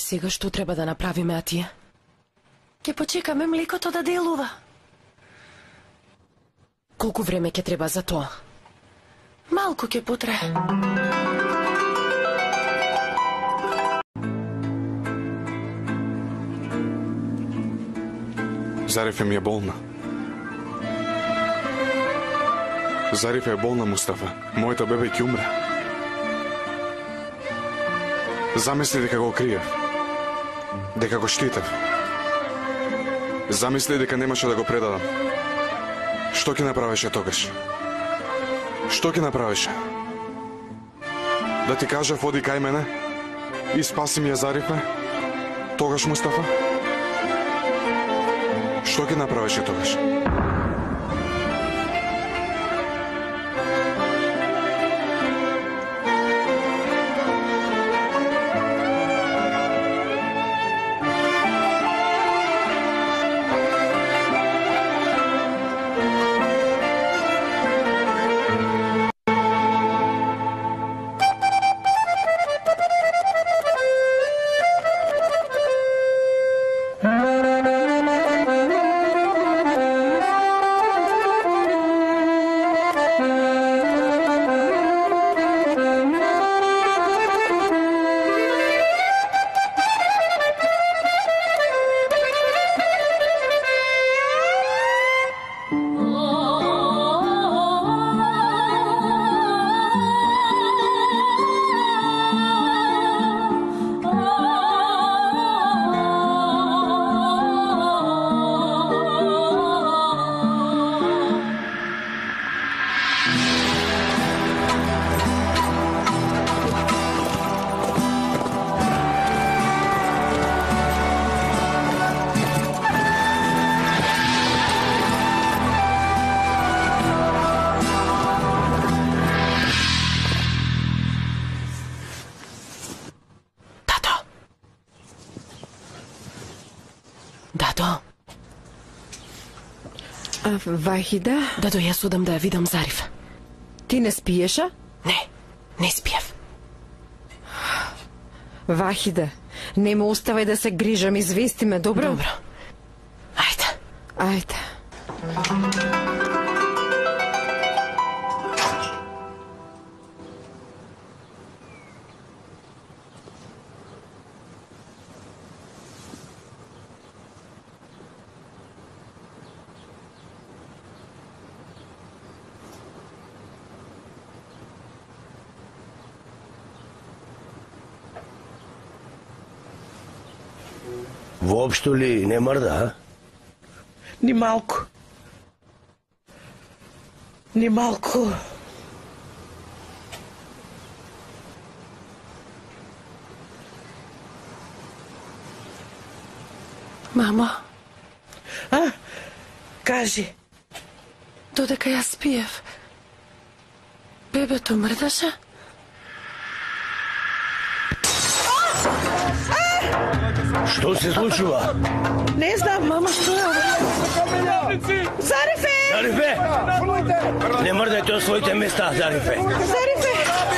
Сега што треба да направиме, а тие? Ке почекаме млекото да делува. Колку време ќе треба за тоа? Малку ќе потрае. Зарифе ми е болна. Зарифе е болна, Мустафа. Моето бебе ќе умре. Замисли дека го криев. Дека го штитев. Замисли дека немаше да го предадам. Што ќе направеше тогаш? Што ќе направеше? Да ти кажав оди кај мене и спаси ми ја Зарифе? Тогаш, Мустафа? Што ќе направеше тогаш? Вахида? Дадо, јас одам да ја видам Зариф. Ти не спиеша? Не спиев. Вахида, не ме оставај да се грижам, извести ме, добро? Добро. Ајде. Ајде. Воопшто ли не мрда, а? Ни малку. Ни малку. Мамо. А? Кажи. Додека ја спиев, бебето мрдаше? Што се случува? Не знам, мама, што е ова? Зарифе! Зарифе! Не мрдајте од своите места, Зарифе. Зарифе!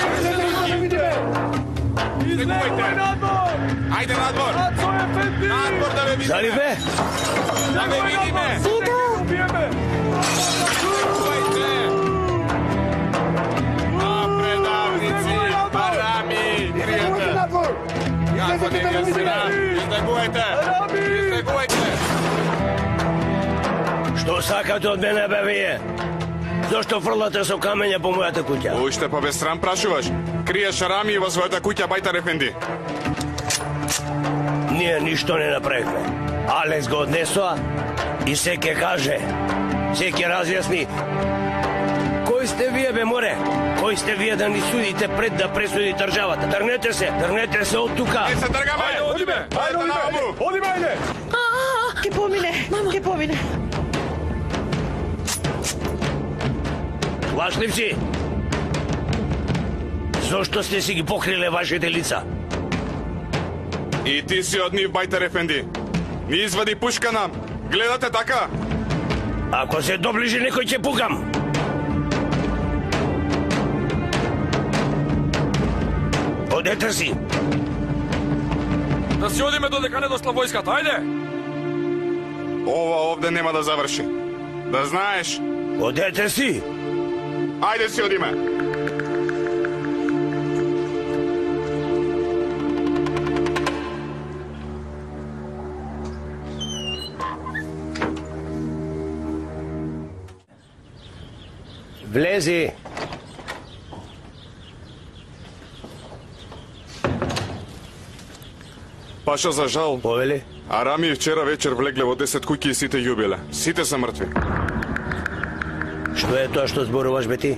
Ајде надвор! Надвор да ве видиме! Зарифе! Да ве видиме! Предавници, барами, криете! Јако не ви сина! Избегувајте! Избегувајте! Што сакате од мене, бе, вие? Зошто фрлате со камења по мојата куќа? Уште па без срам прашуваш? Криеш рамии во својата куќа, Бајтар ефенди. Ние ништо не направивме. Алекс го однесоа и се ке каже, се ке разјасни. Кој сте вие, бе, море? Кој сте вие да ни судите пред да пресуди државата? Тргнете се од тука. Не се тргаме! Одиме! Ајде наваму! Одиме, ајде! Ке помине, ке помине. Лашливци! Зошто сте си ги покриле вашите лица? И ти си од нив, Бајтар ефенди. Ни извади пушка нам. Гледате така? Ако се доближи некој ќе пукам. Одете си. Да си одиме додека не дошла војската, ајде! Ова овде нема да заврши. Да знаеш. Одете си! Ајде си одиме. Влези! Паша, за жал, Повели? Арами вчера вечер влегле во 10 куќи и сите јубиле. Сите се мртви. Што е тоа што зборуваш, бе ти?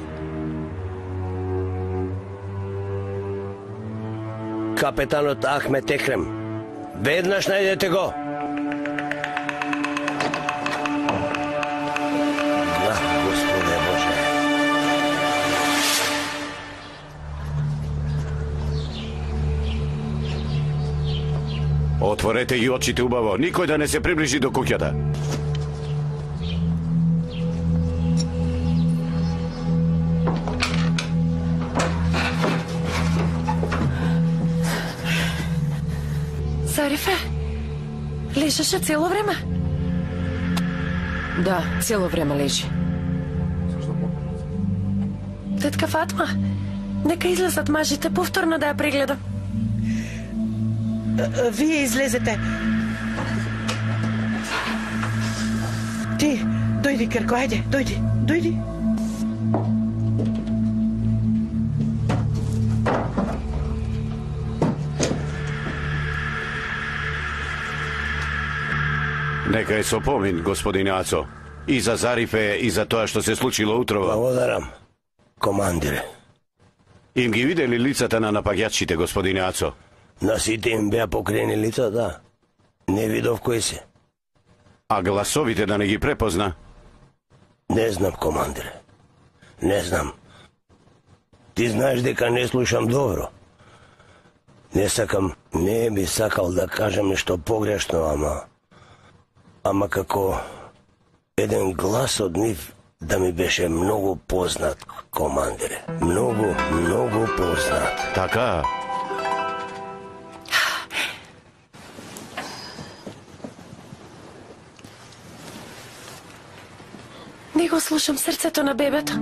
Капетанот Ахмет Екрем. Веднаш најдете го. Да, Господе Боже. Отворете ги очите убаво, никој да не се приближи до куќата. Зарифе, лежеше цело време? Да, цело време лежи. Тетка Фатма, нека излезат мажите повторно да ја прегледам. Вие излезете. Ти, дојди, Керко, ајде, дојди. Нека е со помин, господине Ацо. И за Зарифе, и за тоа што се случило утрово. Благодарам, командире. Им ги видели лицата на напаѓачите, господине Ацо? На сите им беа покрени лица, да. Не видов кои се. А гласовите да не ги препозна? Не знам, командире. Не знам. Ти знаеш дека не слушам добро. Не би сакал да кажам нешто погрешно, ама како еден глас од нив да ми беше многу познат, командире. Многу познат. Така? Не го слушам срцето на бебето.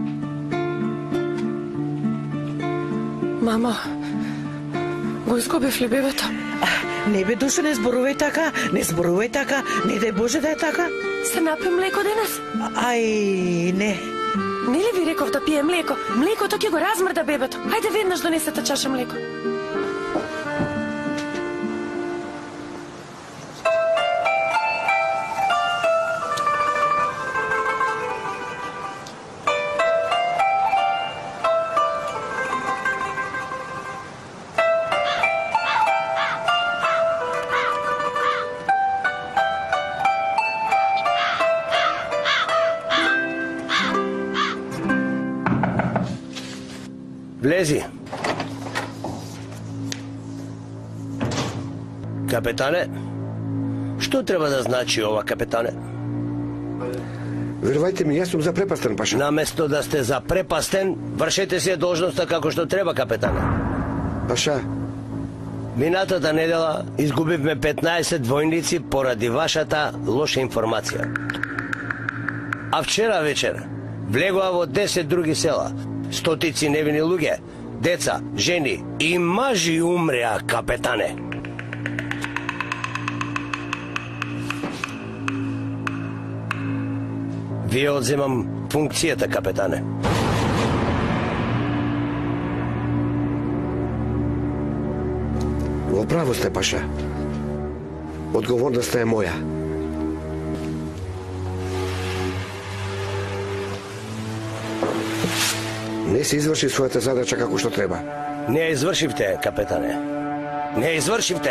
Мамо, го изгубив ли бебето? Не бе, Душо, не зборувај така, не дај Боже да е така. Се напи млеко денес? Ај, не. Не ли ви реков да пие млеко? Млекото ќе го размрда бебето. Ајде веднаш донесете чаша млеко. Влези. Капетане, што треба да значи ова, капетане? Верувајте ми, јас сум запрепастен, Паша. Наместо да сте запрепастен, вршете се должноста како што треба, капетане. Паша, Минатата недела изгубивме 15 војници поради вашата лоша информација. А вчера вечер влегоа во 10 други села. Стотици невини луѓе, деца, жени и мажи умреа, капетане. Вие одземам функцијата, капетане. во право сте, Паша. Одговорноста е моја. Не се изврши својата задача како што треба. Не ја извршивте, капетане. Не ја извршивте.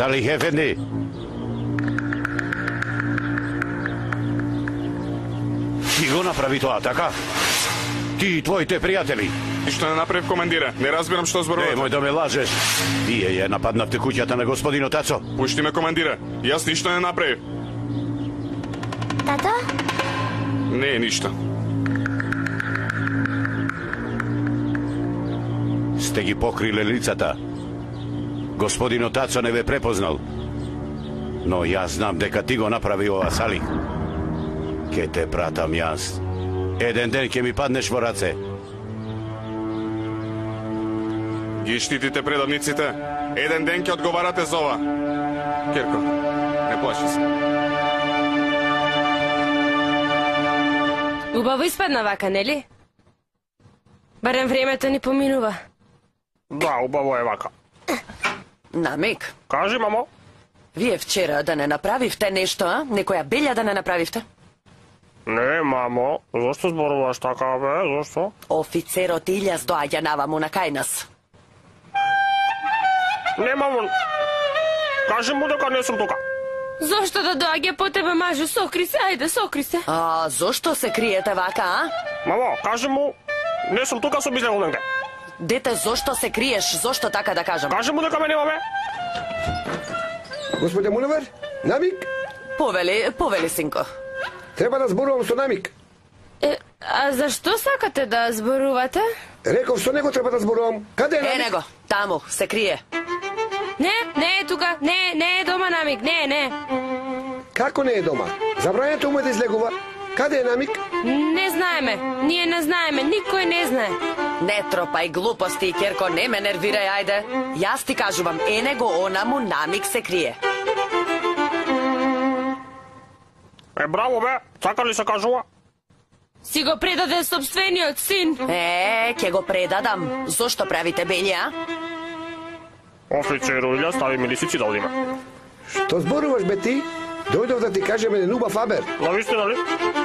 Salih Efendi. Ti го направи тоа, така? Ти и твоите пријатели. Ништо не направив, командире. Не разбирам што зборувате. Немој да ме лажеш. Вие ја нападнавте куќата на господинот Ацо. Пушти ме, командире. Јас ништо не направив. Тато? Не е ништо. Сте ги покриле лицата. Господинот Ацо не ве препознал. Но јас знам дека ти го направи ова, Салих. Ке те пратам јас. Еден ден ќе ми паднеш во раце. Ги штитите предавниците. Еден ден ќе одговарате за ова. Керко, не плаши се. Убаво испадна вака, нели? Барем времето ни поминува. Да, убаво е вака. Намик, Кажи, мамо. вие вчера да не направивте нешто, а? Некоја белја да не направивте? Не, мамо. Зошто зборуваш така, бе? Зошто? Офицерот Илјас доаѓа наваму на кај нас. Не, мамо. Кажи му дека не сум тука. Зошто да доаѓа по тебе, мажу? Сокри се, ајде, сокри се. А зошто се криете вака, а? Мамо, кажи му, не сум тука, сум излегол негде. Дете, зошто се криеш? Зошто така да кажам? Кажи му дека ме нема, бе. Господин Муневер, Намик, Повели, синко. треба да зборувам со Намик. А зашто сакате да зборувате? Реков, со него треба да зборувам. Каде е Намик? Него, таму, се крие. Не е тука, не е дома, Намик, не. Како не е дома? Забрањето му е да излегува. Каде е Намик? Не знаеме, ние не знаеме, никој не знае. Не тропај глупости, Керко, не ме нервирај, ајде. Јас ти кажувам, него онаму Намик се крие. Браво, бе. Така ли се кажува? Си го предаде собствениот син. Ќе го предадам. Зошто правите белја? Офицеру Илјас стави ми лисици да одиме. Што зборуваш, бе ти? Дојдов да ти кажем еден убав абер. Навистина ли?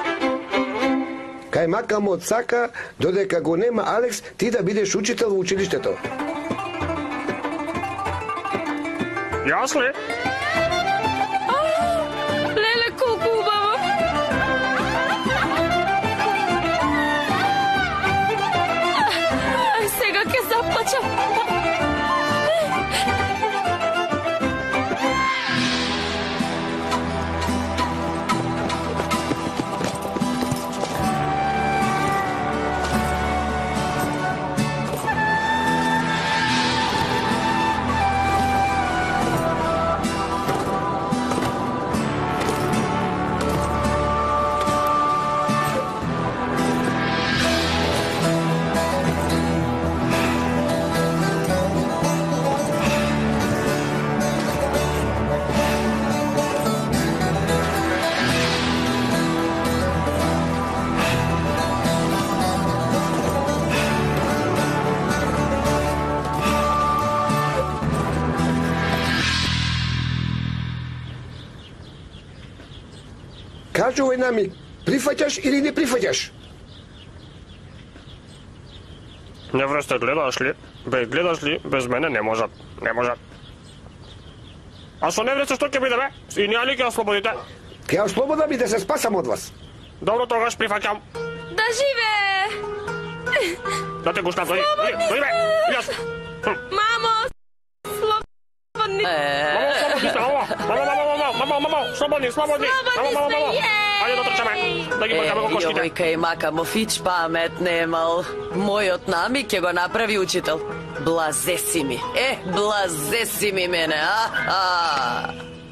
Кај мака му од сака, додека го нема Алекс, ти да бидеш учител во училиштето. Јас ли? Леле, колку убаво. Сега ќе заплачам. Кажувај Намик, прифаќаш или не прифаќаш? Невресте, гледаш ли? Бе, гледаш ли? Без мене не можат. Не можат. А со невресте што ќе биде, бе? И ние ли ќе ослободите? Ќе ослободам и да се спасам од вас. Добро, тогаш прифаќам. Да живее! Да те гушнам, дојди, бе! Илјас! Мамо, слободни. Мамо, слободни сте, мамо, слободни! Мамо, ајде да трчаме, да ги бркаме го кошките. Јовојка и мака му фич памет немал. Мојот Намик ќе го направи учител. Блазе си ми. Блазе си ми мене, а?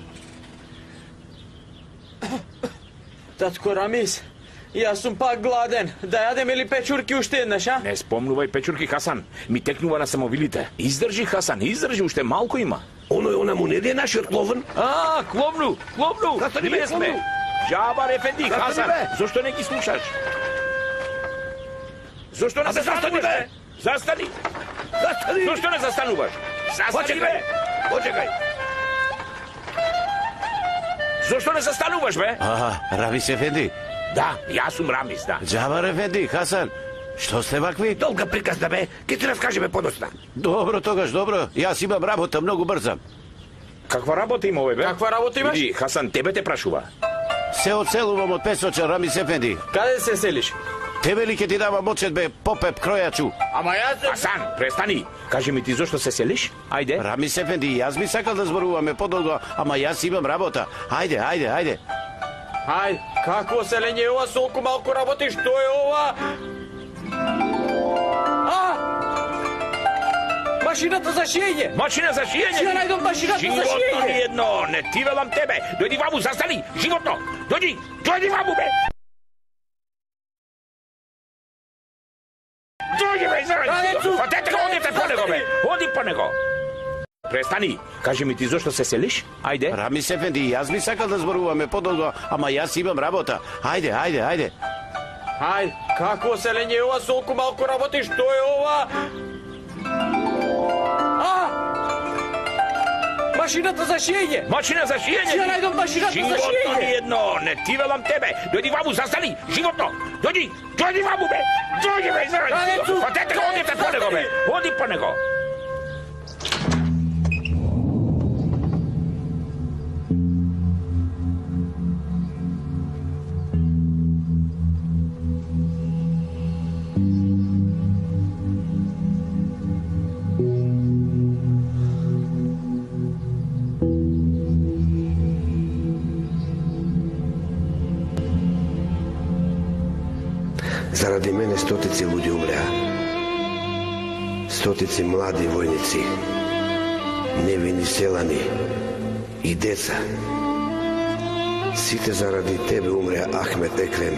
Татко Рамис, јас сум пак гладен. Да јадеме ли печурки уште еднаш, а? Не спомнувај печурки, Хасан. Ми текнува на самовилите. Издржи, Хасан, издржи, уште малку има. Она му не е нашиот кловен? Кловну! Ние сме. Джабар Ефенди, Хасан, зошто не ги слушаш? Зошто не застануваш, бе? Застани! Зошто не застануваш? Застани, бе! Почекај. Зошто не застануваш, бе? Рамис Ефенди. Да, јас сум Рамис, да. Джабар Ефенди, Хасан. Што сте вакви? Долга приказна, бе. Ке ти раскажеме подоцна. Добро, тогаш, добро. Јас имам работа, многу брзам. Каква работа има овој бе? Каква работа имаш? Иди, Хасан, тебе те прашува. Се оцелувам од Песочен, Рамис Ефенди. Каде се селиш? Тебе ли ке ти дава мочет бе, попеп кројачу? Ама јас... Хасан, престани. Кажи ми ти зошто се селиш? Ајде. Рамис Ефенди, јас би сакал да зборуваме подолго, ама јас имам работа. Ајде. Ајде, какво селење е ова? Солку малку работи, што е ова? Машината за шиење! Машина за шиење? Ќе најдам машината за шиење! Животно ни едно, не ти велам тебе. Дојди ваму, застани, животно! Дојди ваму, бе! Дојди, бе, заради! Фатете го, одите по него, бе! Оди по него! Престани, кажи ми ти зошто се селиш? Ајде. Рамис Ефенди, јас би сакал да зборуваме подолго, ама јас имам работа. Ајде. Какво селење е ова? Солку малку работи, што е ова? Машината за шиење! Машина за шиење? Ќе најдам машината за шиење! Животно ни едно, не ти велам тебе. Дојди ваму, застани, животно! Дојди ваму, бе! Дојди, бе, заради! Фатете го, одите по него, бе! Оди по него! Заради мене стотици луѓе умреа. Стотици млади војници, невини селани и деца. Сите заради тебе умреа, Ахмет Екрем.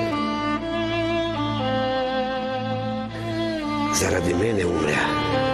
Заради мене умреа.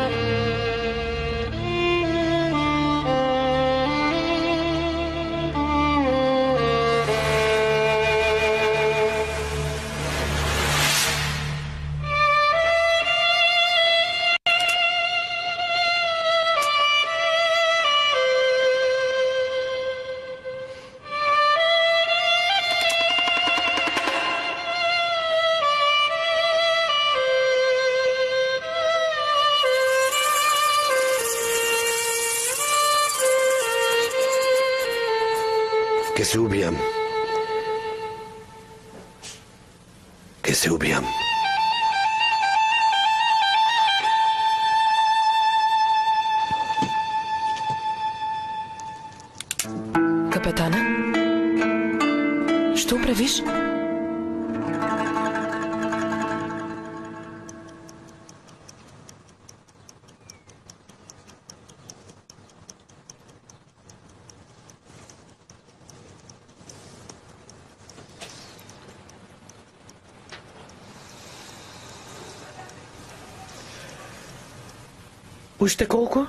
Ке се убијам. Капетане? Што правиш? Уште колку?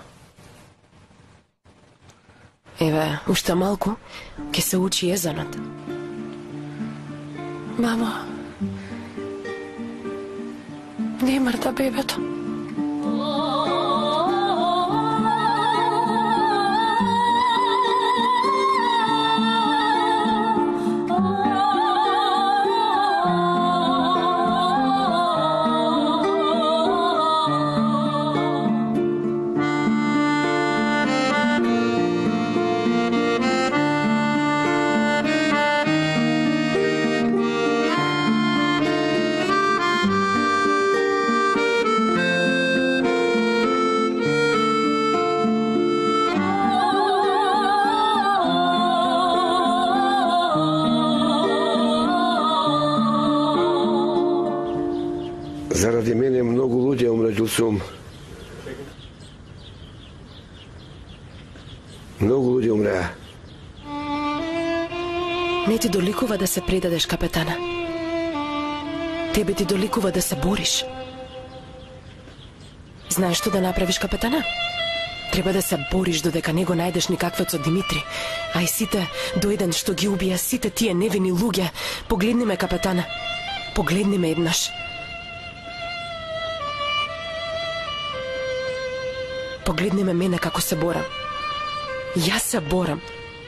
Еве, уште малку, ќе се учи езанот. Мамо, не мрда бебето. Заради мене многу луѓе умре, Џулсум. Многу луѓе умреа. Не ти доликува да се предадеш, капетана. Тебе ти доликува да се бориш. Знаеш што да направиш, капетана? Треба да се бориш додека не го најдеш никаквецот Димитри. А и сите до еден што ги убија, сите тие невини луѓе. Погледни ме, капетана. Погледни ме еднаш. Погледни ме мене како се борам. Јас се борам.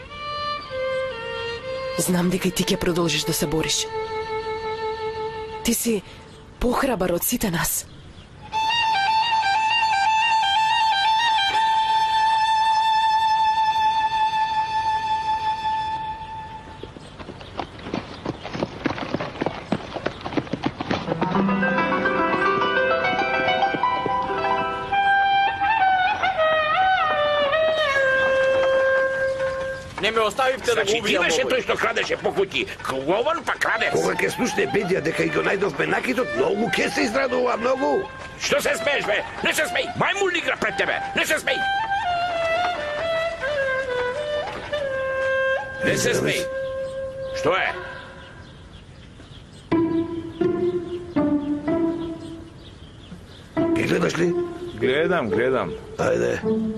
Знам дека и ти ќе продолжиш да се бориш. Ти си похрабар од сите нас. Не ме оставивте да го Значи ти убијам беше овој. тој што крадеше по куќи. Клован па крадец. Кога ќе слушне Бедија дека и го најдовме накитот, многу ќе се израдува, многу. Што се смееш, бе? Не се смеј! Мајмун игра пред тебе! Не се смеј! Не се смеј! Што е? Ке гледаш ли? Гледам. Ајде.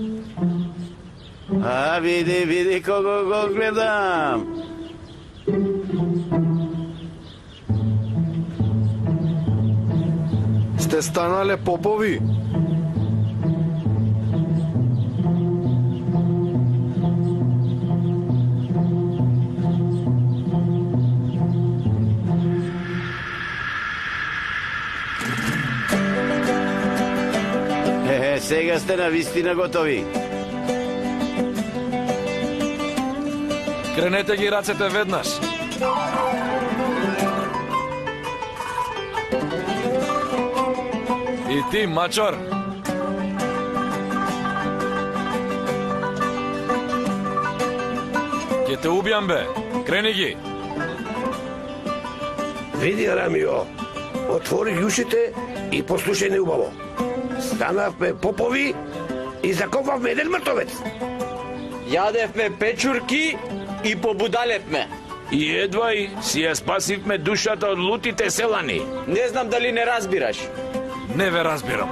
А, види кого го гледам. Сте станале попови? Сега сте на вистина готови. Кренете ги рацете веднаш. И ти, мачор. Ке те убијам, бе. Крени ги. Види, Арамио, отвори ги ушите и послушај неубаво. Станавме попови и закопавме еден мртовец. Јадевме печурки и побудалевме. И едвај си ја спасивме душата од лутите селани. Не знам дали не разбираш. Не ве разбирам.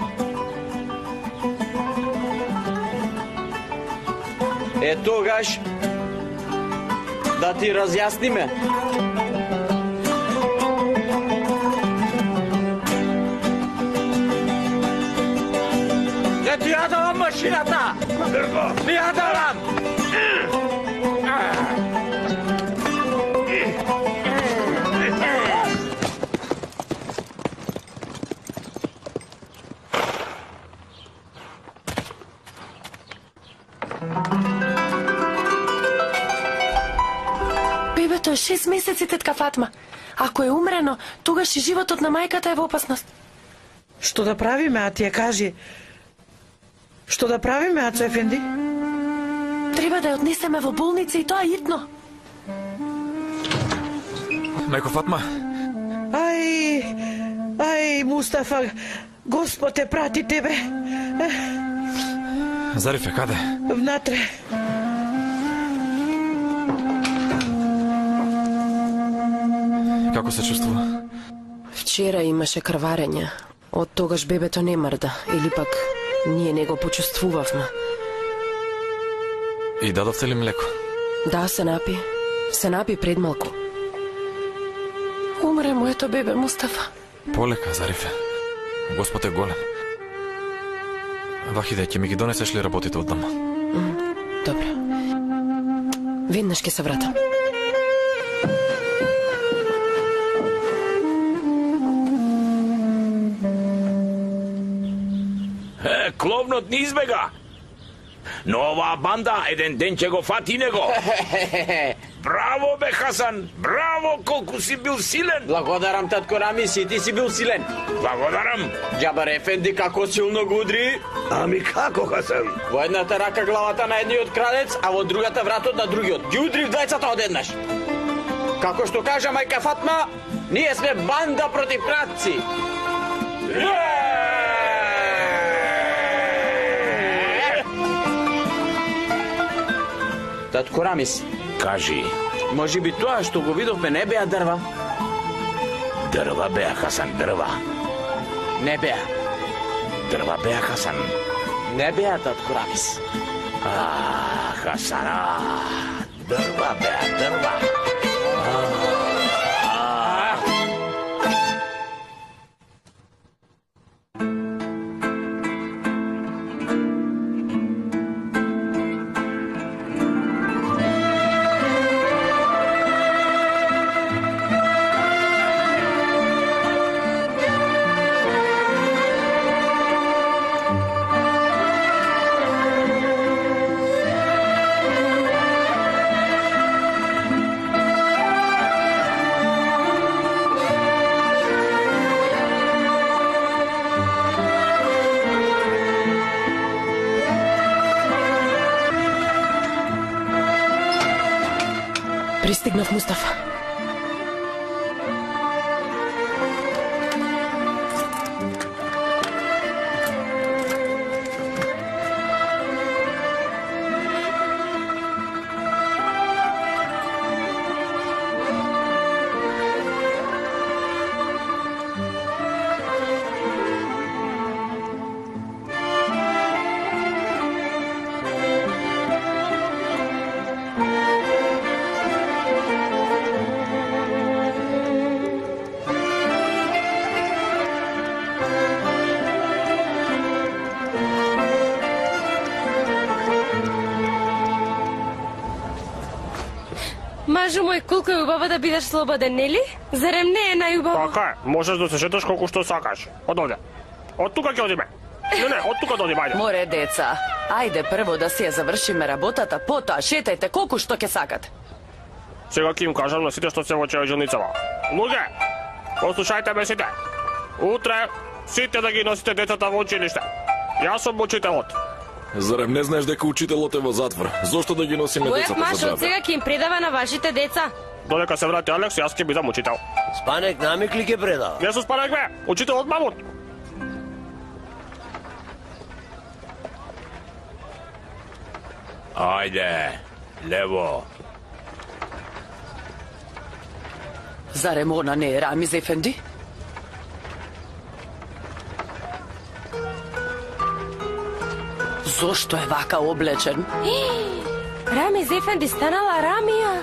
Е тогаш да ти разјасниме. Не ти ја давам машината! Не ја давам! Бебето е 6 месеци, тетка Фатма. Ако е умрено, тогаш и животот на мајката е во опасност. Што да правиме, а ти ја кажи? Што да правиме, Ацо Ефенди? Треба да ја однесеме во болница и тоа итно. Мајко Фатма, Ај, Мустафа, Господ те прати тебе. Зарифе, каде? Внатре. Како се чувствува? Вчера имаше крварење. Од тогаш бебето не мрда. Или пак ние не го почувствувавме. И дадовте ли млеко? Да, се напи. Се напи пред малку. Умре моето бебе, Мустафа. Полека, Зарифе. Господ е голем. Вахиде, ќе ми ги донесеш ли работите од дома? Добро. Веднаш ќе се вратам. Кловнот не избега. Но оваа банда еден ден ќе го фати него. Браво, бе, Хасан! Браво, колку си бил силен! Благодарам, татко Рамис, и ти си бил силен. Благодарам! Џабар Ефенди како силно го удри. Ами како, Хасан? Во едната рака главата на едниот крадец, а во другата вратот на другиот. Ги удри двајцата одеднаш. Како што кажа мајка Фатма, ние сме банда против крадци. Татко Рамис, кажи. Може би тоа што го видовме не беа дрва? Дрва беа, Хасан, дрва. Не беа. Дрва беа, Хасан. Не беа, татко Рамис. Хасана. Дрва беа, дрва. Стигнав, Мустафа. Мажу мој, колку е убаво да бидеш слободен, нели? Зарем не е најубаво? Така е, можеш да се шеташ колку што сакаш. Од овде. Од тука ќе одиме. Не, од тука да одиме, ајде. Море, деца, ајде прво да си ја завршиме работата, потоа шетајте колку што ќе сакате. Сега ќе им кажам на сите што се во челџаницава. Луѓе, послушајте ме сите. Утре сите да ги носите децата во училиште. Јас сум учителот. Зарем не знаеш дека учителот е во затвор? Зошто да ги носиме Бојак децата Маш за од џабе? сега ќе им предава на вашите деца. Додека се врати Алекс, јас ќе бидам учител. Спанек намик ли ќе предава? Не сум Спанек бе, учителот Мамут. Ајде, лево. Зарем она не е Рамиз ефенди? Зошто е вака облечен? Рамиз ефенди станала Рамија.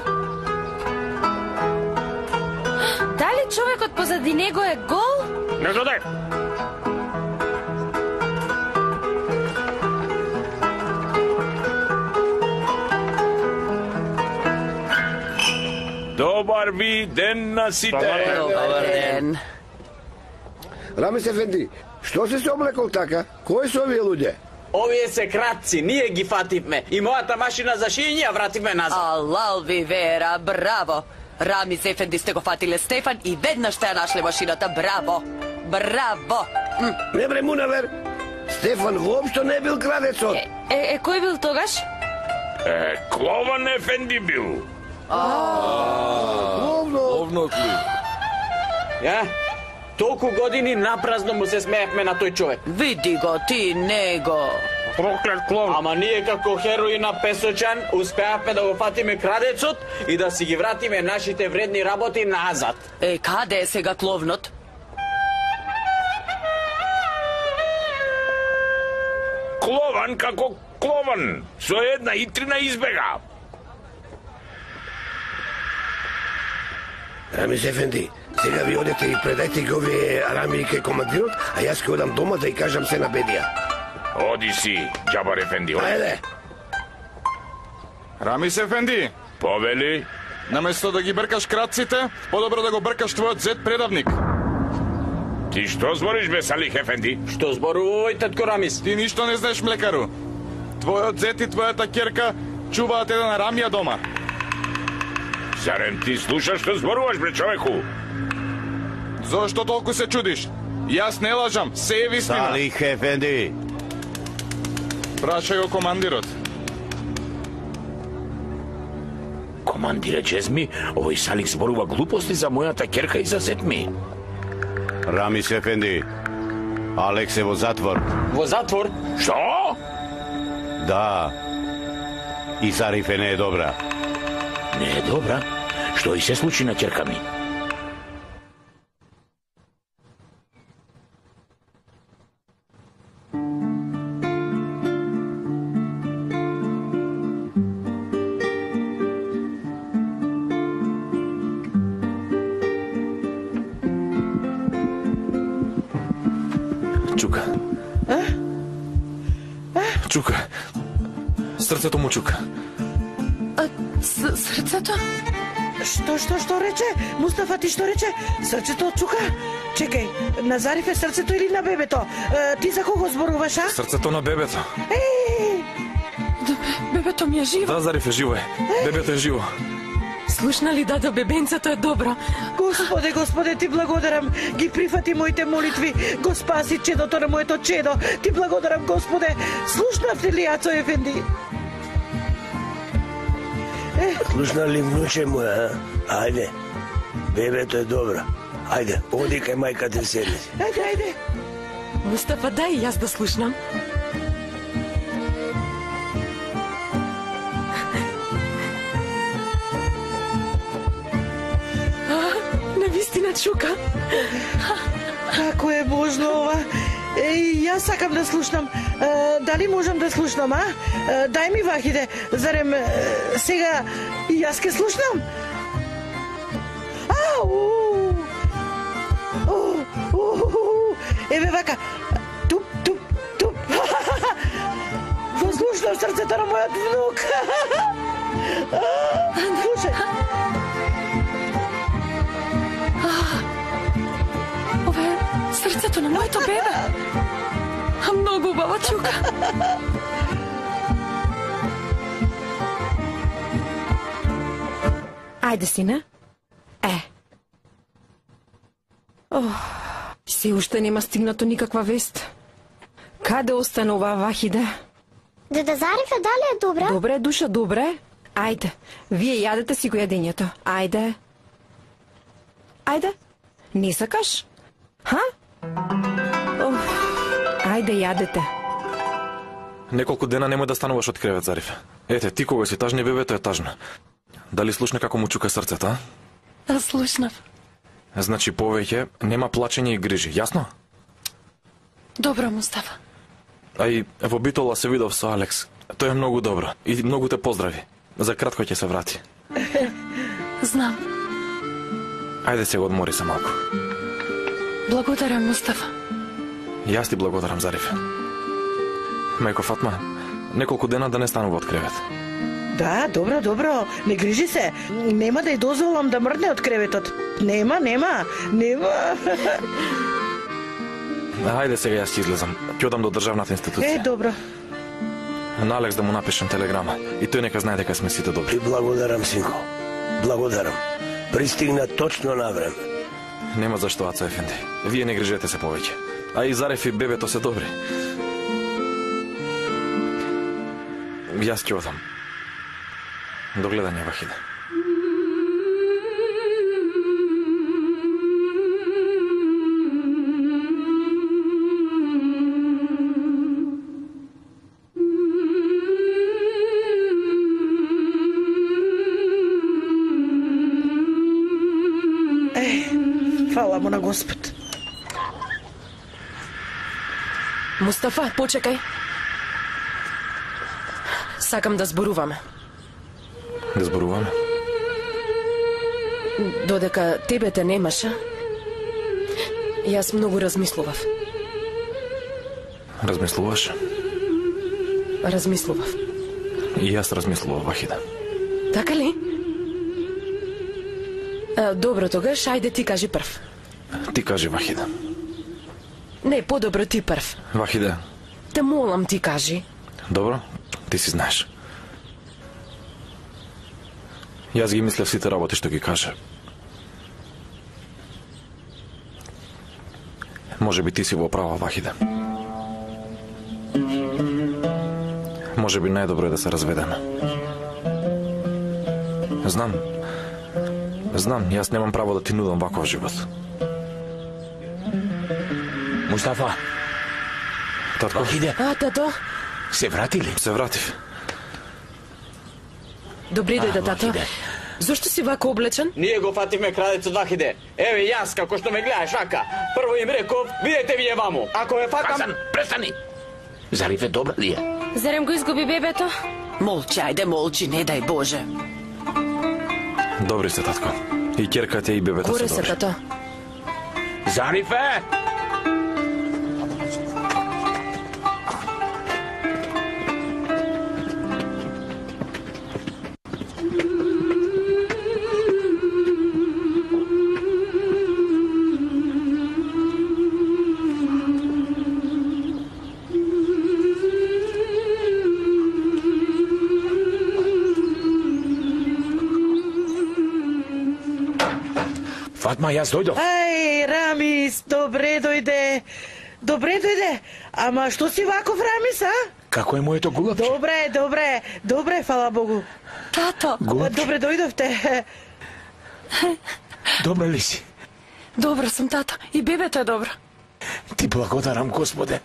Дали човекот позади него е гол? Не гледај. Добар ви ден на сите. Добар ден. Рамис ефенди, што си се облекол така? Кои се овие луѓе? Овие се кратци, ние ги фативме. И мојата машина за шијање ја вративме назад. Алал ви вера, браво. Рамиз ефенди сте го фатиле Стефан и веднаш те ја нашле машината. Браво. Браво. Не бре, Мунавер. Стефан воопшто не бил крадецот. Кој бил тогаш? Клован ефенди бил. Ловнот ли? Ја? Толку години напразно му се смеевме на тој човек. Види го ти него. Проклет клон. Ама ние како херои на Песочан успеавме да го фатиме крадецот и да си ги вратиме нашите вредни работи назад. Каде е сега кловнот? Клован како клован. Со една итрина избега. Рамис ефенди, сега ви одете и предајте ги овие арамии кај командирот, а јас ќе одам дома да ја кажам се на Бедија. Оди си, Џабар ефенди. Ајде. Рамис ефенди, Повели. наместо да ги бркаш кратците, подобро да го бркаш твојот зет предавник. Ти што збориш бе, Салих ефенди? Што зборува овој татко Рамис? Ти ништо не знаеш, млекару. Твојот зет и твојата ќерка чуваат една рамија дома. Зарем ти слушаш што зборуваш, бре, човеку? Зошто толку се чудиш? Јас не лажам, се е вистина. Салих ефенди. Прашај го командирот. Командире Джезми, овој Салих зборува глупости за мојата ќерка и за зет ми. Рамис ефенди. Алекс е во затвор. Во затвор? Што? Да. И Зарифе не е добра. Не е добра? Што и се случи на ќерка ми? Чука. Чука. Срцето му чука. Срцето? Што рече? Мустафа, ти што рече? Срцето чука? Чекај, на Зарифе срцето или на бебето? Ти за кого зборуваш, а? Срцето на бебето. Бебето ми е живо. Да, Зарифе, живо е. Бебето е живо. Слушна ли, дадо, бебенцето е добро. Господе, ти благодарам. Ги прифати моите молитви. Го спаси чедото на моето чедо. Ти благодарам, Господе. Слушнавте ли, Ацо ефенди? Слушна ли, внуче моја, а? Ајде. Бебето е добро. Ајде, оди кај мајка те седни. Ајде. Мустафа, дай и јас да слушнам. Навистина Чука. Како е можно ова? Јас сакам да слушнам. Дали можам да слушнам, а? Дај ми Вахиде, зарем сега и јас ке слушнам? Еве вака. Туп. Воздушно в срцето на мојот внук. Слушај. Ова е срцето на моето бебе. Многу убава Чука. Ајде, сине. Се уште нема стигнато никаква вест. Каде остана оваа Вахиде? Деда Зарифе, дали е добра? Добре, душа, добре. Ајде, вие јадете си го јадењето. Ајде. Не сакаш? Ха? Ајде, јадете. Неколку дена немој да стануваш од кревет, Зарифе. Ете, ти кога си тажна, бебето е тажно. Дали слушна како му чука срцето, а? Аз слушнав. Значи повеќе нема плачење и грижи, јасно? Добро, Мустафа. А и во Битола се видов со Алекс. Тој е многу добро и многу те поздрави. За кратко ќе се врати. Знам. Ајде се одмори се малку. Благодарам, Мустафа. Јас ти благодарам, Зарифе. Мајко Фатма, неколку дена да не станува од кревет. Да, добро. Не грижи се. Нема да ја дозволам да мрдне од креветот. Нема. Ајде сега јас ќе излезам. Ќе одам до државната институција. Добро. На Алекс да му напишам телеграма. И тој нека знае дека сме сите добри. И благодарам, синко. Благодарам. Пристигна точно на време. Нема зашто, Ацо Ефенди. Вие не грижете се повеќе. А и Зареф и бебето се добри. Јас ќе одам. До гледање, Вахиде. Фала му на Господ. Мустафа, почекај. Сакам да зборуваме. Да зборуваме? Додека тебе те немаше, јас многу размислував. Размислуваш? Размислував. И јас размислував, Вахида. Така ли? Добро, тогаш, ајде ти кажи прв. Ти кажи, Вахида. Не, подобро ти прв. Вахида. Те молам, ти кажи. Добро, ти си знаеш. Јас ги мислев сите работи што ги каже. Може би ти си во права, Вахида. Може би најдобро е да се разведеме. Знам, јас немам право да ти нудам ваков живот. Мустафа. Татко. Вахиде. Тато. Се врати ли? Се вратив. Добри дојде, тато. Зошто си вако облечен? Ние го фативме крадецот Вахиде. Еве јас, како што ме гледаш вака. Прво им реков, видете вие ваму. Ако ме фатам... Хасан, престани! Зарифе добра ли е? Зарем го изгуби бебето? Молчи, ајде молчи, не дај Боже. Добри се, татко. И ќерката и бебето Горе се се, добри. тато. Зарифе! Фатма, јас дојдов. Ај, Рамис, добре дојде. Ама што си ваков, Рамис, а? Како е моето голапче? Добре, фала Богу. Тато! Добре дојдовте. Добра ли си? Добра сум, тато. И бебето е добро. Ти благодарам, Господе.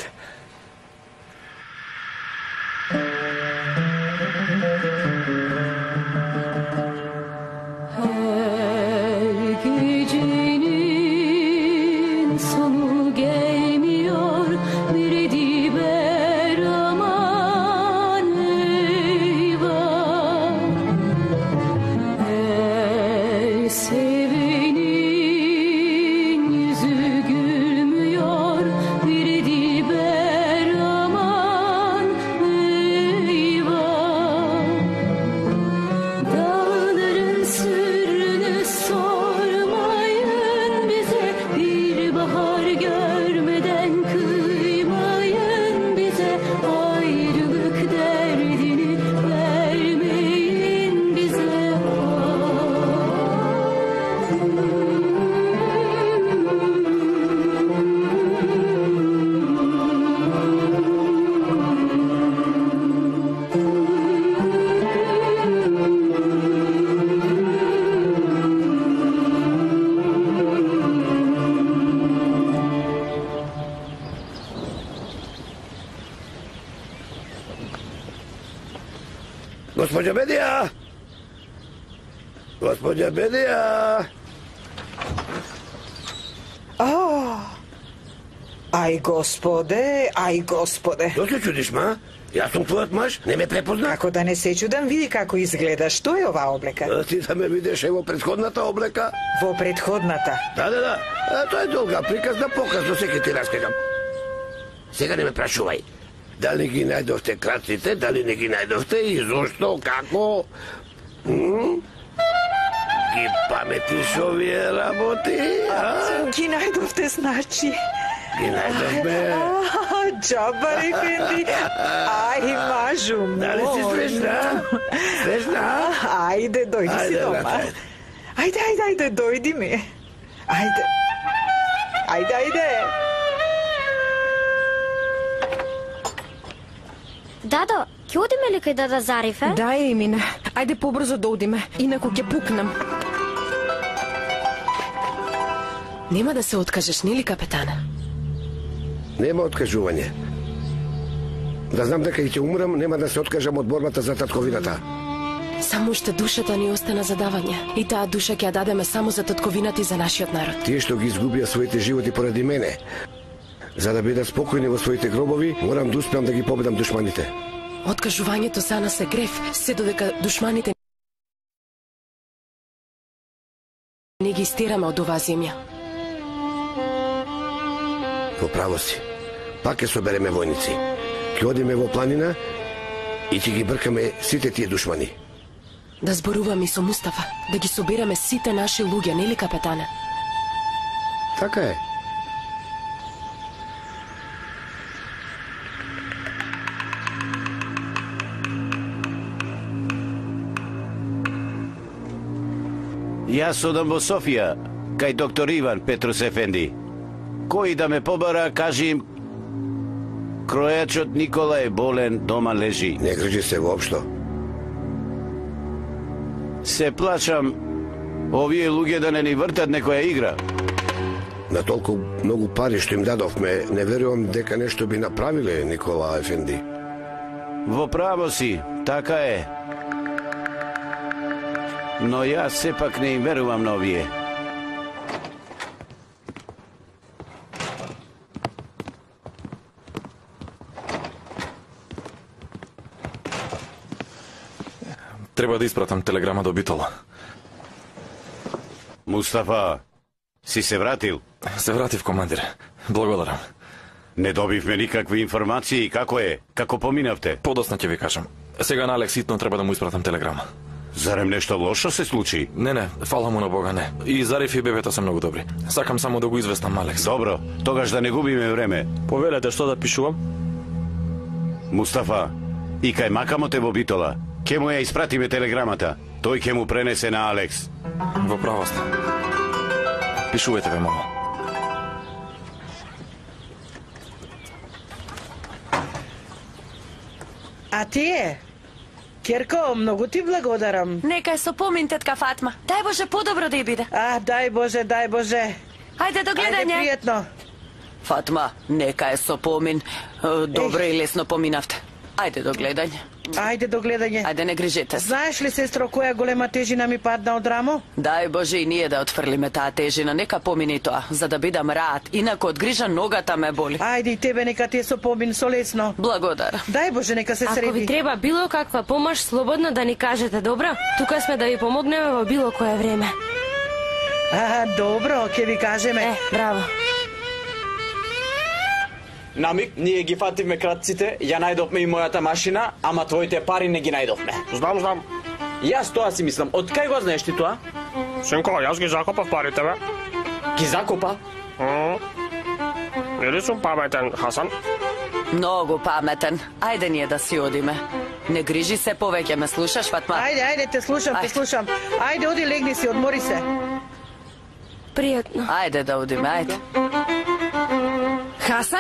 Gospođa Bedija! Gospođa Bedija! Ај господе. Што се чудиш, ма? Јас сум твојот маж, не ме препозна? Како да не се чудам, види како изгледа. Што е оваа облека? Ти да ме видиш во претходната облека? Во претходната? Да. Тоа е долга приказна, показно се ќе ти раскажам. Сега не ме прашувај. Дали ги најдовте краците, дали не ги најдовте и зошто, како? Ги паметиш овие работи, а? Ги најдовте, значи. Ги најдовме. Джабар ефенди. Ај, мажу мој. Дали си свежна? Свежна? Ајде, дојди си дома. Ајде, дојди ми. Ајде. Дадо, ќе одиме ли кај Дада Зарифе? Да, Емине. Ајде побрзо да одиме, инаку ќе пукнам. Нема да се откажеш, нели, капетана? Нема откажување. Да знам дека и ќе умрам, нема да се откажам од борбата за татковината. Само уште душата ни остана за давање. И таа душа ќе ја дадеме само за татковината и за нашиот народ. Тие што ги изгубија своите животи поради мене, за да бидат спокојни во своите гробови, морам да успеам да ги победам душманите. Откажувањето за нас е грев, се додека душманите не ги истераме од оваа земја. Во право си. Пак ќе собереме војници. Ќе одиме во планина и ќе ги бркаме сите тие душмани. Да зборуваме и со Мустафа, да ги собереме сите наши луѓе, нели, капетане? Така е. Јас одам во Софија, кај доктор Иван Петрус Ефенди. Кој да ме побара, кажи им, кројачот Никола е болен, дома лежи. Не грижи се воопшто. Се плачам, овие луѓе да не ни вртат некоја игра. На толку многу пари што им дадовме, не верувам дека нешто би направиле, Никола Ефенди. Во право си, така е. Но јас сепак не им верувам на овие. Треба да испратам телеграма до Битола. Мустафа, си се вратил? Се вратив, командир. Благодарам. Не добивме никакви информации. Како е? Како поминавте? Подосна ќе ви кажам. Сега на Алекс хитно треба да му испратам телеграма. Зарем нешто лошо се случи? Не, фала му на Бога, не. И Зариф и бебето се многу добри. Сакам само да го известам Алекс. Добро, тогаш да не губиме време. Повелете што да пишувам? Мустафа, и кај макамоте во Битола, ке му ја испратиме телеграмата. Тој ке му пренесе на Алекс. Во право сте. Пишувајте ве, мамо. А тие? Керко, многу ти благодарам. Нека е со помин, тетка Фатма. Дај Боже подобро да ја биде. Дај Боже, дај Боже. Ајде до гледање. Ајде пријатно. Фатма, нека е со помин. Добро и лесно поминавте. Ајде до гледање. Ајде до гледање. Ајде не грижете се. Знаеш ли, сестро, која голема тежина ми падна од рамо? Дај Боже и ние да отфрлиме таа тежина. Нека помини тоа, за да бидам рад. Инаку од грижа ногата ме боли. Ајде и тебе нека ти е со помин, со лесно. Благодарам. Дај Боже, нека се среди. Ако ви треба било каква помош, слободно да ни кажете, добро? Тука сме да ви помогнеме во било кое време. Добро, ќе ви кажеме. Браво. Намик, ние ги фативме кратците, ја најдовме и мојата машина, ама твоите пари не ги најдовме. Знам. Јас тоа си мислам. Од кај го знаеш ти тоа? Синко, јас ги закопав парите, бе. Ги закопа? Или сум паметен, Хасан? Многу паметен. Ајде ние да си одиме. Не грижи се повеќе, ме слушаш, Фатма? Ајде, те слушам. Ајде, оди легни си, одмори се. Пријатно. Ајде да одиме, ајде. Хасан?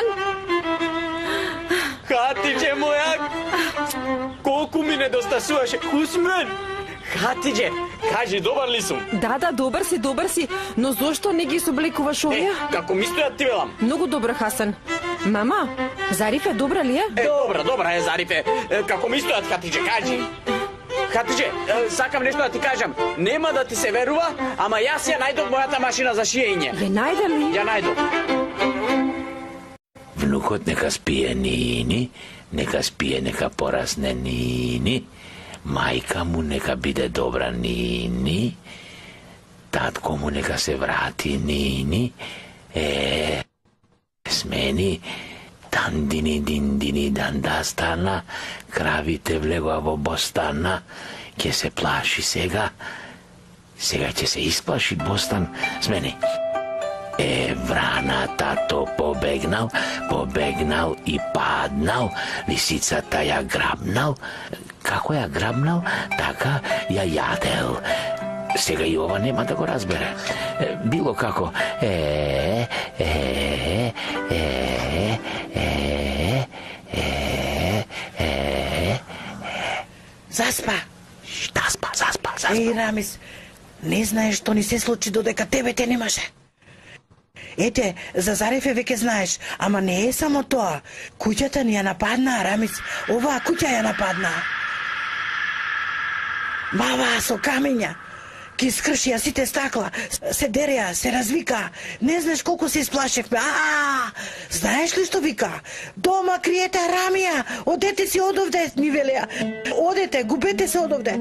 Хатиđe моја! Колку ми недостасуваше! Хусмен! Хатиđe, кажи, добар ли сум? Да, добар си, но зошто не ги собликуваш овие? Како ми стојат ти велам? Многу добро, Хасан. Мама, Зариф е добра ли е? Добра е Зарифе. Како ми стојат, Хатиđe, кажи. Хатиđe, сакам нешто да ти кажам. Нема да ти се верува, ама јас ја најдов мојата машина за шиење. Ја најдам ли? Ја најдов. Внукот нека спие Нини, нека спие, нека порасне Нини, мајка му нека биде добра Нини, татко му нека се врати Нини, смени, дандини диндини дандастана, кравите влегоа во Бостана, ќе се плаши сега ќе се исплаши Бостан, смени. Врана тато побегнал и паднал, лисицата ја грабнал, како ја грабнал, така ја јадел. Сега и ова нема да го разбере. Било како Заспа. Шта спа? Рамис, не знаеш што ни се случи додека тебе те немаше. Ете, за Зариф веќе знаеш, ама не е само тоа. Куќата ни ја нападна, Рамис. Оваа куќа ја нападна. Мава со камења. Ки скршија сите стакла, се дереа, се развика. Не знаеш колку се исплашевме. Знаеш ли што вика? Дома криете Рамија, одете си одовде, ни велеа. Одете, губете се одовде.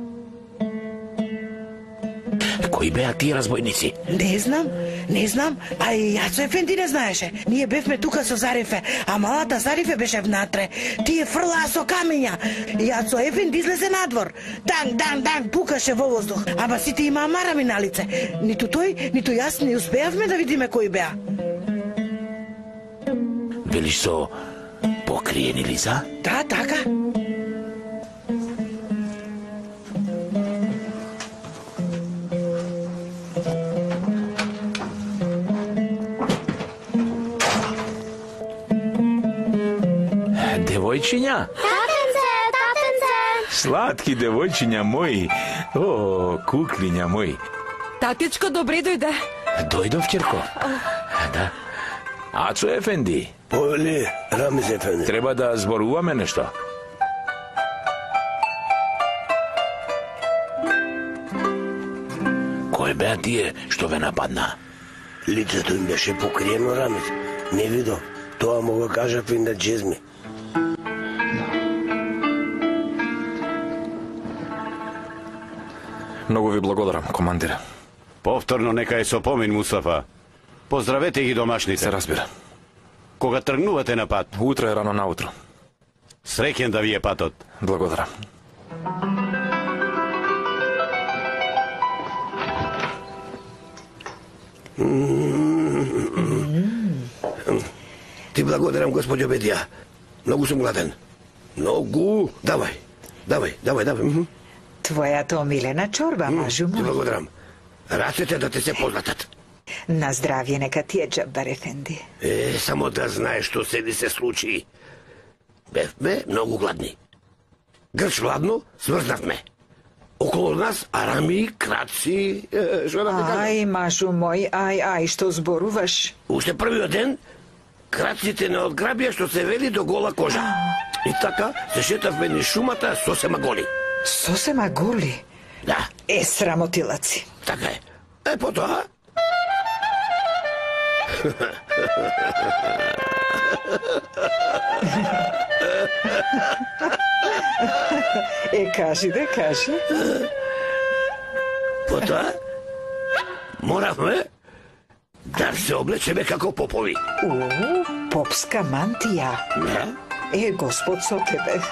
Кои беа тие разбойници? Не знам, а и Јацо Ефенди не знаеше. Ние бевме тука со Зарифе, а малата Зарифе беше внатре. Тие фрлаа со камења. Јацо Ефенди излезе надвор. Данг, пукаше во воздух. Ама сите имаа марами на лице. Ниту тој, ниту јас не успеавме да видиме кои беа. Велиш со покриени лица? Да, така. Девојчиња? Татенце! Сладки девојчиња мои. О, куклиња мои. Татичко, добре дојде. Дојдов, ќерко? Да. Ацо Ефенди. Оле, Рамис Ефенди. Треба да зборуваме нешто. Кој беа тие што ве нападна? Лицето им беше покриено, Рамис. Не видов. Тоа му го кажа Финда Джезми. Многу ви благодарам, командире. Повторно нека е со помин, Мустафа. Поздравете ги домашните. Се разбира. Кога тргнувате на пат? Утре рано наутро. Среќен да ви е патот. Благодарам. Ти благодарам, господјо Бедија. Многу сум гладен. Многу. Давај. Твојата омилена чорба, мажу мој. Ти благодарам. Рацете да те се позлатат. На здравје нека ти е, Џаббар Ефенди. Само да знаеш што се ни се случи. Бевме многу гладни. Грч ладно, сврзнавме. Около нас арами, крадци, што да кажам? Ај, мажу мој, ај, што зборуваш? Уште првиот ден, краците не одграбија што се вели до гола кожа. И така се шетавме низ шумата сосема голи. Сосема голи? Да. Срамотилаци. Така е. Потоа... Кажи. Потоа, моравме да се облечеме како попови. Попска мантија. Да? Господ со тебе.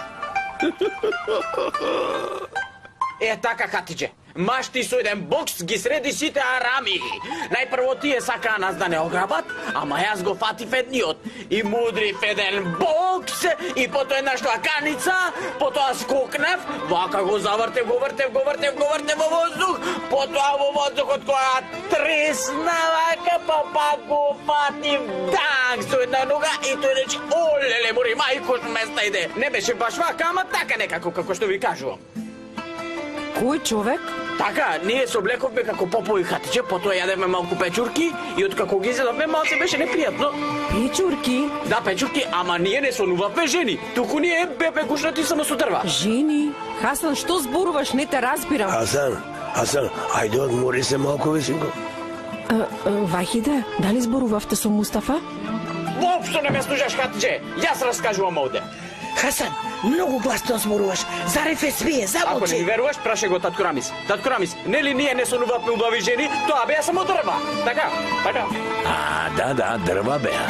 Така, Хатидже. Маш ти со еден бокс ги среди сите арами. Најпрво тие сакаа нас да не ограбат, ама јас го фатив едниот. И мудрив еден бокс, и потоа една шлаканица, потоа скокнев, вака го завртев во воздух, потоа во воздухот која тресна вака, па пак го фатив данг со една нога и тој рече, олеле, мори, мајко места иде. Не беше баш вака, ама така некако, како што ви кажувам. Кој човек? Така, ние се облековме како попови, Хатидже, потоа јадевме малку печурки и откако ги изедовме малце беше непријатно. Печурки? Да, печурки, ама ние не сонувавме жени, туку ние бепе гушнати само со дрва. Жени? Хасан, што зборуваш, не те разбирам. Хасан, ајде одмори се малку, весинко. Вахиде, дали зборувавте со Мустафа? Воопшто не ме слушаш, Хатидже, јас раскажувам овде. Хасан, многу гласно зборуваш. Зарефе смие, замолчи. Ако не ми веруваш, прашај го татко Рамис. Татко Рамис, нели ние не сонувавме убави жени, тоа беа само дрва. Така. Да, дрва беа.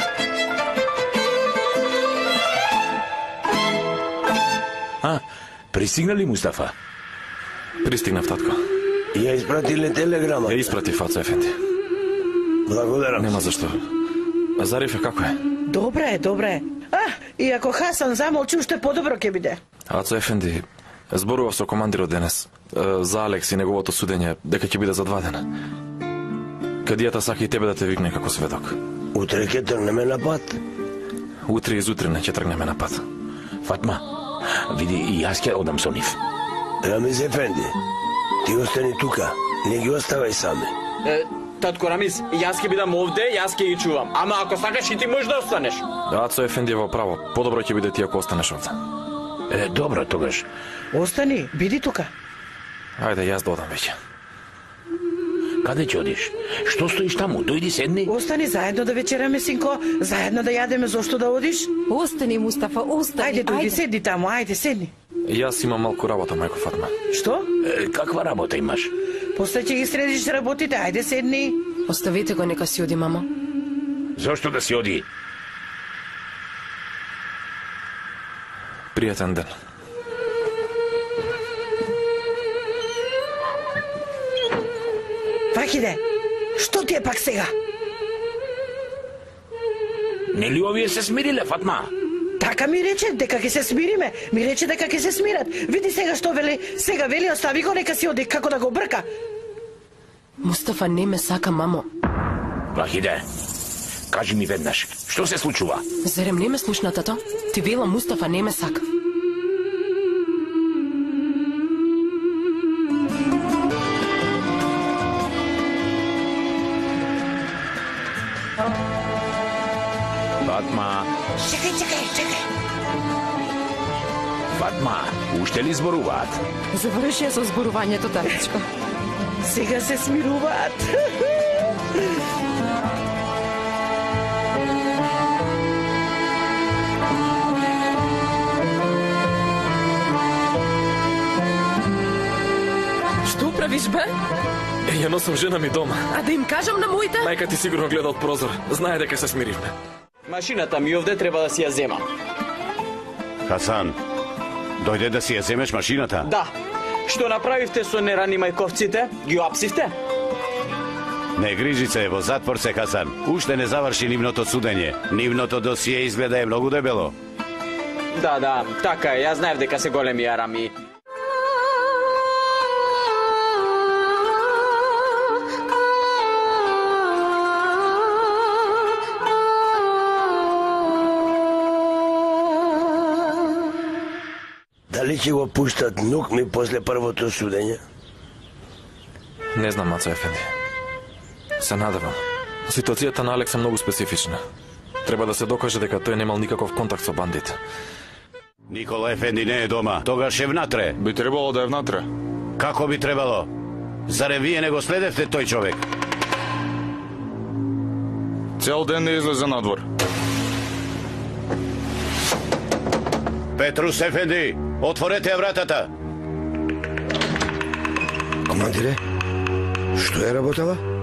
Пристигна ли Мустафа? Пристигнав, татко. Ја испратиле телеграма? Ја испратив, Ацо Ефенди. Благодарам. Нема зашто. Зарифе, како е? Добре е. И ако Хасан замолчи, уште подобро ќе биде. Ацо Ефенди, зборував со командирот денес за Алекс и неговото судење, дека ќе биде за 2 дена. Кадијата сака и тебе да те викне како сведок. Утре ќе тргнеме на пат? Утре изутрене ќе тргнеме на пат. Фатма, види, и јас ќе одам со нив. Рамис Ефенди, ти остани тука, не ги оставај сами. Татко Рамис, јас ќе бидам овде, јас ќе ги чувам. Ама ако сакаш и ти можеш да останеш. Ацо Ефенди е во право. Подобро ќе биде ти ако останеш овде. Добро, тогаш. Остани, биди тука. Ајде, јас да одам веќе. Каде ќе одиш? Што стоиш таму? Дојди седни. Остани заедно да вечераме, синко. Заедно да јадеме, зошто да одиш? Остани, Мустафа, остани. Ајде, дојди, седни таму, ајде, седни. Јас имам малку работа, мајко Фатма. Што? Каква работа имаш? После ќе ги средиш работите, ајде, седни. Оставете го, нека си оди, мамо. Зошто да си оди? Пријатен ден. Вахиде, што ти е пак сега? Нели овие се смириле, Фатма? Така ми рече, дека ќе се смириме. Ми рече дека ќе се смират. Види сега што вели. Сега вели, остави го, нека си оди, како да го брка. Мустафа не ме сака, мамо. Вахиде, кажи ми веднаш, што се случува? Зарем не ме слушна, тато? Ти вела Мустафа не ме сака. Фатма. Чекај. Фатма, уште ли зборуваат? Завршија со зборувањето, татичко. Сега се смируваат. Што правиш, бе? Ја носам жена ми дома. А да им кажам на моите? Мајка ти сигурно гледа од прозор. Знае дека се смиривме. Машината ми овде треба да си ја земам. Хасан, дојде да си ја земеш машината? Да. Што направивте со нерани мајковците? Ги апсивте? Не грижи се, во затвор се, Хасан. Уште не заврши нивното судење. Нивното досие изгледа е многу дебело. Да, така е. Јас знаев дека се големи арами. Дали ќе го пуштат нук ми после првото судење? Не знам, Маца Ефенди. Се надевам. Ситуацијата на Алекс е многу специфична. Треба да се докаже дека тој немал никаков контакт со бандит. Никола Ефенди не е дома. Тогаш е внатре. Би требало да е внатре. Како би требало? Заре вие не го следевте тој човек? Цел ден не излезе надвор. Петрус Ефенди, отворете вратата. Командире, што е работала?